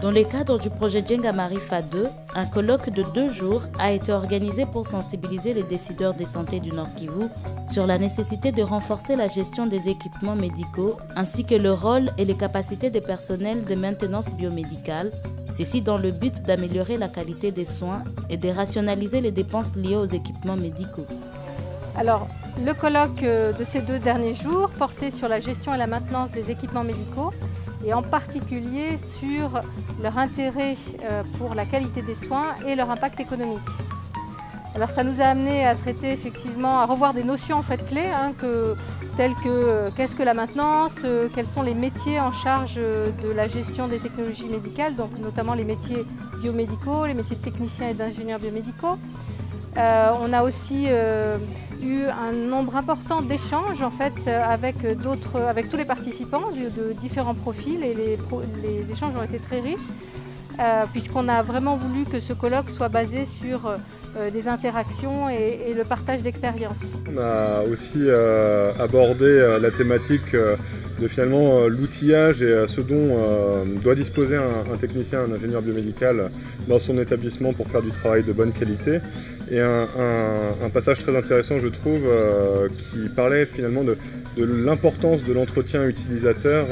Dans le cadre du projet Djenga Marifa 2, un colloque de 2 jours a été organisé pour sensibiliser les décideurs de santé du Nord Kivu sur la nécessité de renforcer la gestion des équipements médicaux ainsi que le rôle et les capacités des personnels de maintenance biomédicale, ceci dans le but d'améliorer la qualité des soins et de rationaliser les dépenses liées aux équipements médicaux. Alors, le colloque de ces 2 derniers jours portait sur la gestion et la maintenance des équipements médicaux et en particulier sur leur intérêt pour la qualité des soins et leur impact économique. Alors ça nous a amené à traiter effectivement, à revoir des notions en fait clés, telles que qu'est-ce que la maintenance, quels sont les métiers en charge de la gestion des technologies médicales, donc notamment les métiers biomédicaux, les métiers de techniciens et d'ingénieurs biomédicaux. On a aussi eu un nombre important d'échanges en fait, avec tous les participants de différents profils et les échanges ont été très riches puisqu'on a vraiment voulu que ce colloque soit basé sur des interactions et le partage d'expériences. On a aussi abordé la thématique de finalement l'outillage et ce dont doit disposer un technicien, un ingénieur biomédical dans son établissement pour faire du travail de bonne qualité. Et un passage très intéressant, je trouve, qui parlait finalement de l'importance de l'entretien utilisateur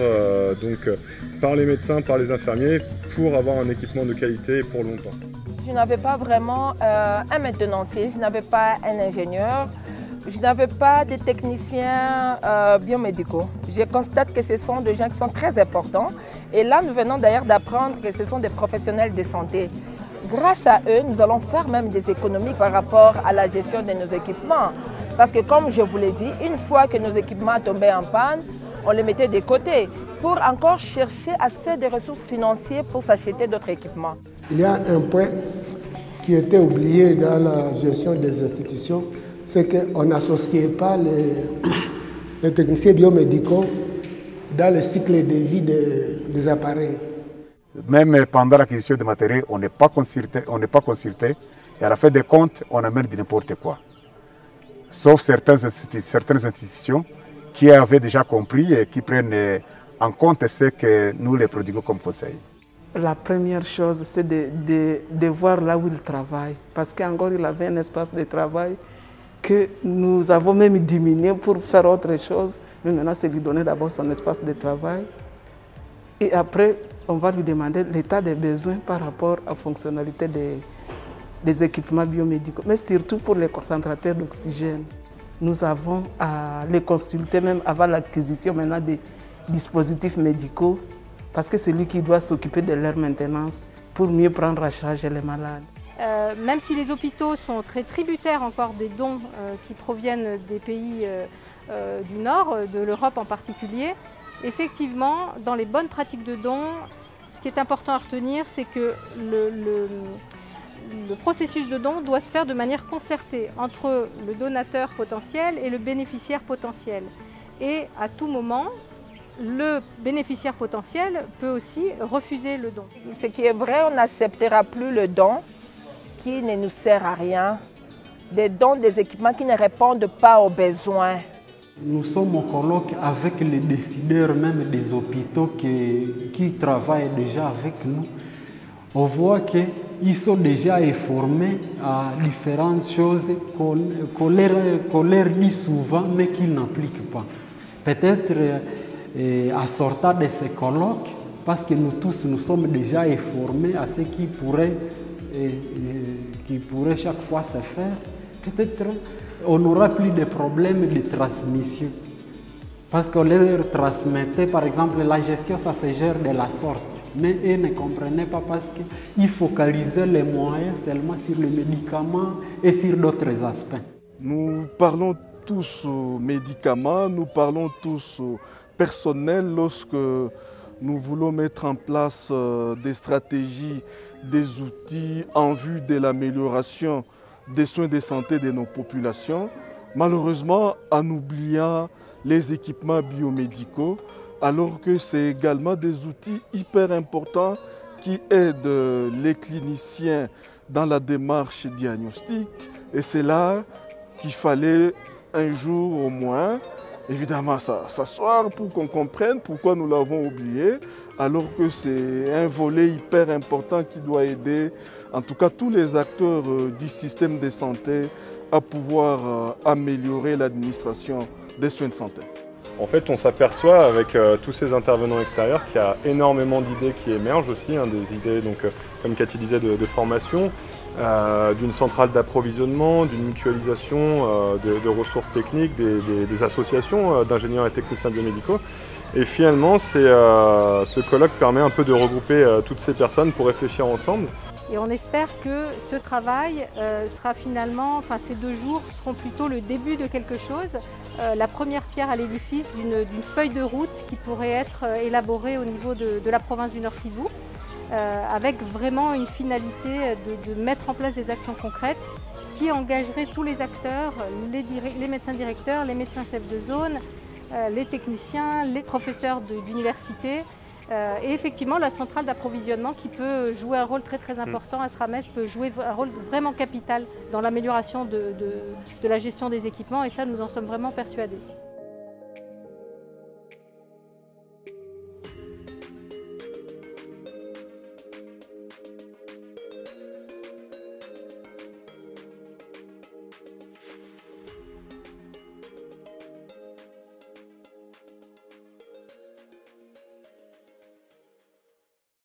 par les médecins, par les infirmiers, pour avoir un équipement de qualité et pour longtemps. Je n'avais pas vraiment un maintenancier, je n'avais pas un ingénieur, je n'avais pas de techniciens biomédicaux. Je constate que ce sont des gens qui sont très importants. Et là, nous venons d'ailleurs d'apprendre que ce sont des professionnels de santé. Grâce à eux, nous allons faire même des économies par rapport à la gestion de nos équipements. Parce que comme je vous l'ai dit, une fois que nos équipements tombaient en panne, on les mettait de côté pour encore chercher assez de ressources financières pour s'acheter d'autres équipements. Il y a un point qui était oublié dans la gestion des institutions, c'est qu'on n'associait pas les techniciens biomédicaux dans le cycle de vie des appareils. Même pendant l'acquisition de matériel, on n'est pas consulté et à la fin des comptes, on amène de n'importe quoi. Sauf certaines institutions qui avaient déjà compris et qui prennent en compte ce que nous les prodiguons comme conseil. La première chose, c'est de voir là où il travaille. Parce qu'encore, il avait un espace de travail que nous avons même diminué pour faire autre chose. Mais maintenant, c'est lui donner d'abord son espace de travail. Et après, on va lui demander l'état des besoins par rapport à la fonctionnalité des équipements biomédicaux. Mais surtout pour les concentrateurs d'oxygène. Nous avons à les consulter même avant l'acquisition maintenant des dispositifs médicaux. Parce que c'est lui qui doit s'occuper de leur maintenance pour mieux prendre en charge les malades. Même si les hôpitaux sont très tributaires encore des dons qui proviennent des pays du Nord, de l'Europe en particulier, effectivement, dans les bonnes pratiques de dons, ce qui est important à retenir, c'est que le processus de don doit se faire de manière concertée entre le donateur potentiel et le bénéficiaire potentiel. Et à tout moment, le bénéficiaire potentiel peut aussi refuser le don. Ce qui est vrai, on n'acceptera plus le don qui ne nous sert à rien, des dons des équipements qui ne répondent pas aux besoins. Nous sommes au colloque avec les décideurs même des hôpitaux qui travaillent déjà avec nous. On voit qu'ils sont déjà informés à différentes choses qu'on leur dit souvent mais qu'ils n'appliquent pas. Peut-être à sortir de ces colloques, parce que nous tous nous sommes déjà informés à ce qui pourrait chaque fois se faire, peut-être on n'aura plus de problèmes de transmission. Parce qu'on leur transmettait, par exemple, la gestion, ça se gère de la sorte. Mais eux ne comprenaient pas parce qu'ils focalisaient les moyens seulement sur les médicaments et sur d'autres aspects. Nous parlons tous aux médicaments, nous parlons tous au personnel lorsque nous voulons mettre en place des stratégies, des outils en vue de l'amélioration des soins de santé de nos populations, malheureusement en oubliant les équipements biomédicaux, alors que c'est également des outils hyper importants qui aident les cliniciens dans la démarche diagnostique. Et c'est là qu'il fallait un jour au moins évidemment s'asseoir pour qu'on comprenne pourquoi nous l'avons oublié, alors que c'est un volet hyper important qui doit aider en tout cas tous les acteurs du système de santé à pouvoir améliorer l'administration des soins de santé. En fait, on s'aperçoit avec tous ces intervenants extérieurs qu'il y a énormément d'idées qui émergent aussi, des idées, donc, comme Cathy disait, de formation, d'une centrale d'approvisionnement, d'une mutualisation de ressources techniques, des associations d'ingénieurs et techniciens biomédicaux. Et finalement, ce colloque permet un peu de regrouper toutes ces personnes pour réfléchir ensemble. Et on espère que ce travail sera finalement, ces 2 jours seront plutôt le début de quelque chose, la première pierre à l'édifice d'une feuille de route qui pourrait être élaborée au niveau de la province du Nord-Kivu, avec vraiment une finalité de mettre en place des actions concrètes qui engageraient tous les acteurs, les médecins directeurs, les médecins chefs de zone, les techniciens, les professeurs d'université. Et effectivement, la centrale d'approvisionnement qui peut jouer un rôle très important à SRAMES peut jouer un rôle vraiment capital dans l'amélioration de la gestion des équipements, et ça, nous en sommes vraiment persuadés.